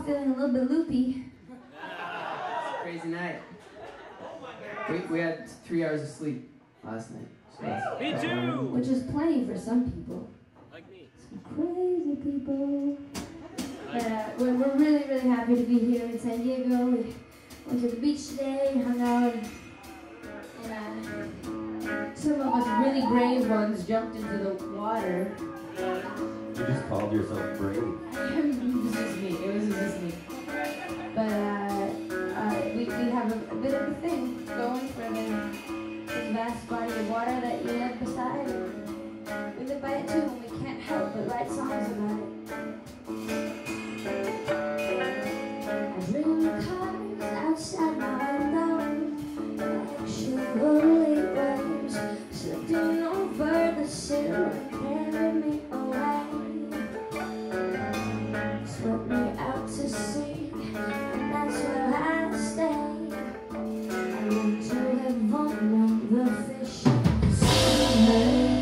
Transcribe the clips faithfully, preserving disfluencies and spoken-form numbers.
feeling a little bit loopy. It's a crazy night. We, we had three hours of sleep last night. So that's, me too! Um, Which is plenty for some people. Like me. Some crazy people. But uh, we're, we're really, really happy to be here in San Diego. We went to the beach today, hung out, and uh, some of us really brave ones jumped into the water. You just called yourself brave. It was just me. It was just me. But uh, uh, we, we have a, a bit of a thing going for the, the vast body of water that you live beside. We live by it too, and we can't help but write songs about it. I dream of cars outside my window, actually waves slipping over the sill and carry me away. Swept me out to sea, and that's where I stay. I want to live on the fish shimmer.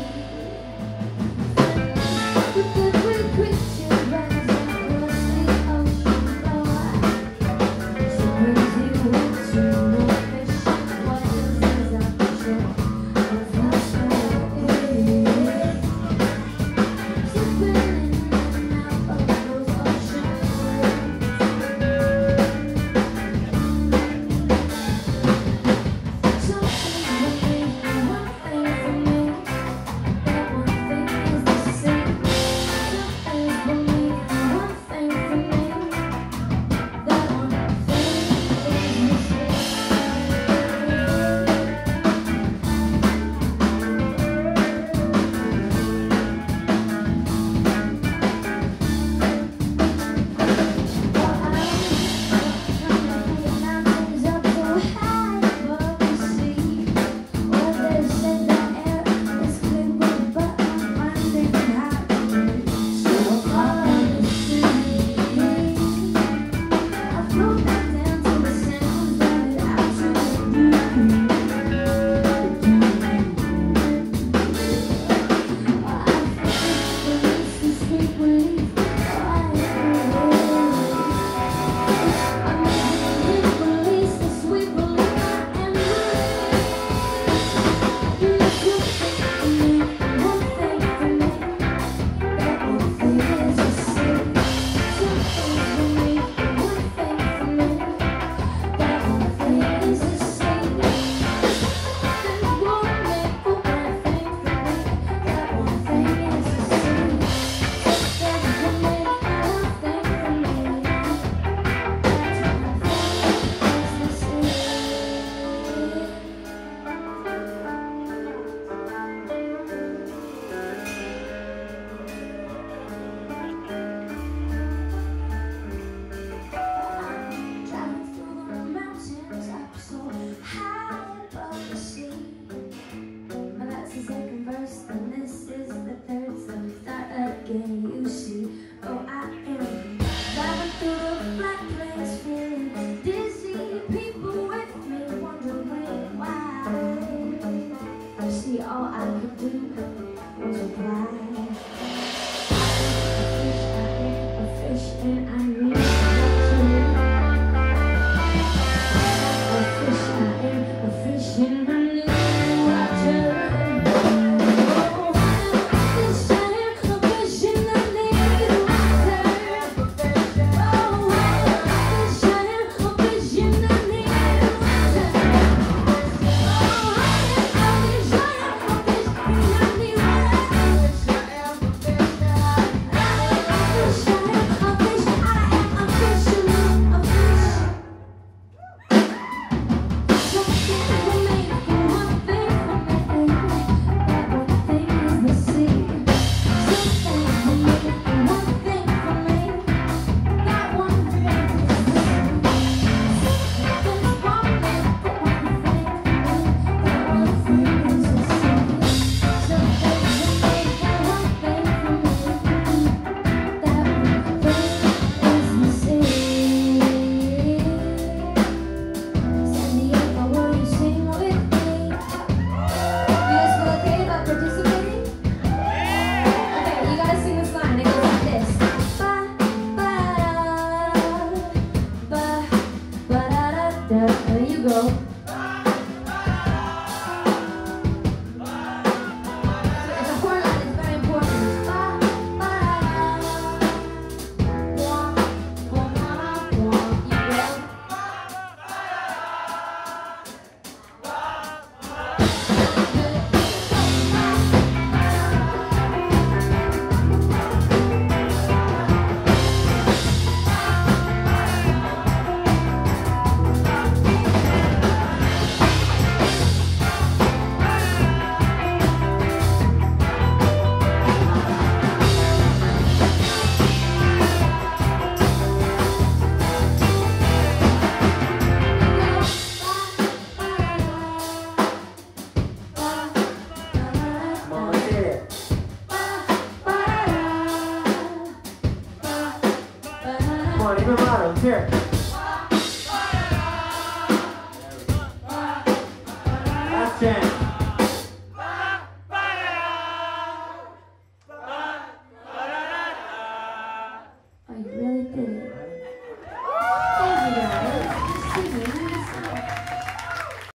The good great creature runs across the ocean floor. So crazy winter, no fish, watches as I picture of the sky. Sipping in and out of those ocean you see, oh I am driving through the black place, feeling dizzy, people with me wondering why. See, all I could do was reply. A fish and I need water. A fish I am, a fish and I need water. Oh, a fish I am, a fish and I on, even louder. Let's hear it.